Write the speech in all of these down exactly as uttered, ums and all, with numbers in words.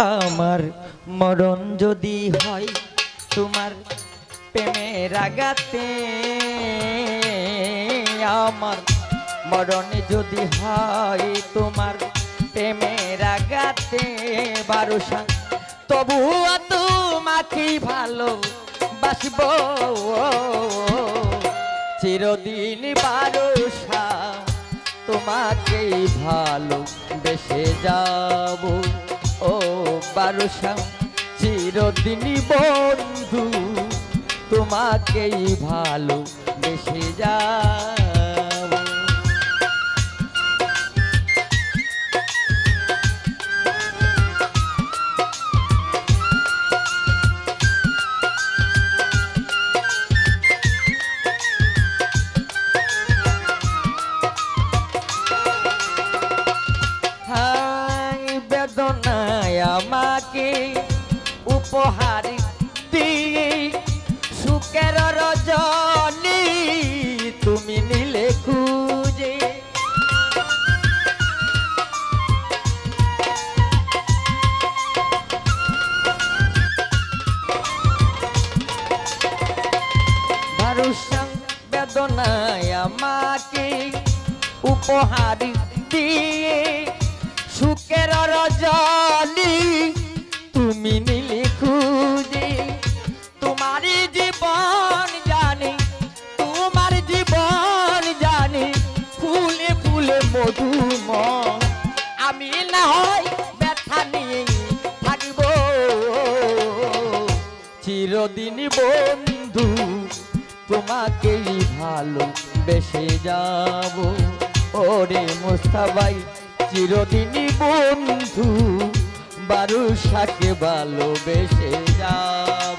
আমার মরণ যদি হয় তোমার প্রেমের আঘাতে, আমার মরণ যদি হয় তোমার প্রেমের আঘাতে বারুষা, তবুও তোমাকে ভালো বাসব চিরদিন বারুষা, তোমাকেই ভালো বেসে যাব ও বারুষা, চিরদিন বন্ধু তোমাকেই ভালো বেসে যাব। বেদনায় আমাকে উপহার দিয়ে সুখের রজনী তুমি নিলে খুঁজে, বারুষা বেদনায় আমাকে উপহার দিয়ে সুখের রজনী তুমি নিলে খুঁজে, তোমার জীবন জানি তোমার জীবন জানি ফুলে ফুলে মধুময়, আমি না হয় ব্যথা নিয়ে থাকব চিরদিন বন্ধু তোমাকেই ভালো বেসে যাব ওরে মোস্তাবাই, চিরদিন বন্ধু বারুষাকে ভালোবেসে যাব।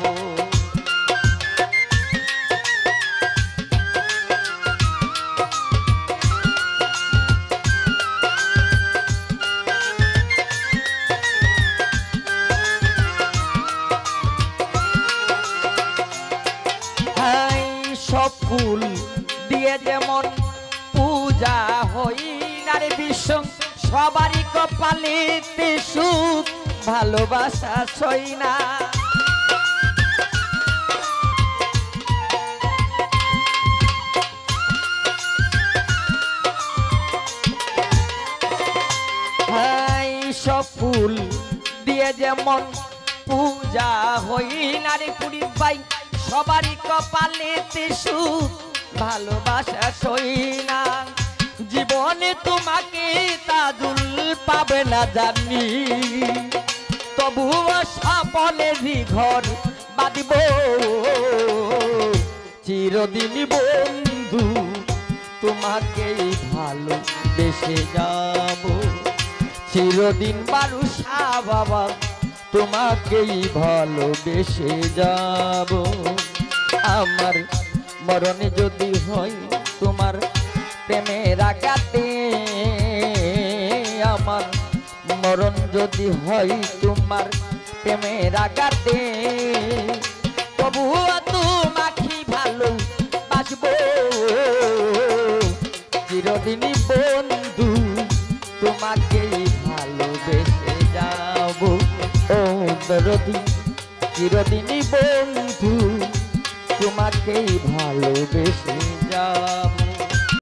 সব ফুল দিয়ে যেমন পূজা হই নারে বিশ্ব, সবারই কপালেতে সুখ ভালোবাসা সই না, সব ফুল দিয়ে যেমন পূজা হই নারে পুরী ভাই, সবারই কপালেতে সুখ ভালোবাসা সই না, জীবনে তোমাকে তাজুল পাবে না জানি, তবুও স্বপনেরই ঘর বাঁধিব চিরদিন বন্ধু তোমাকেই ভালো বেসে যাব চিরদিন বারুষা বাবা, তোমাকেই ভালো বেসে যাব। আমার মরণে যদি হয় তোমার প্রেমের আঘাতে, আমার মরণ যদি হয় তোমার প্রেমের আঘাতে, তবুও তোমাকে ভালো বাসব চিরদিন বন্ধু তোমাকেই ভালোবেসে যাব ও দরদি, চিরদিন বন্ধু তোমাকেই ভালোবেসে যাব।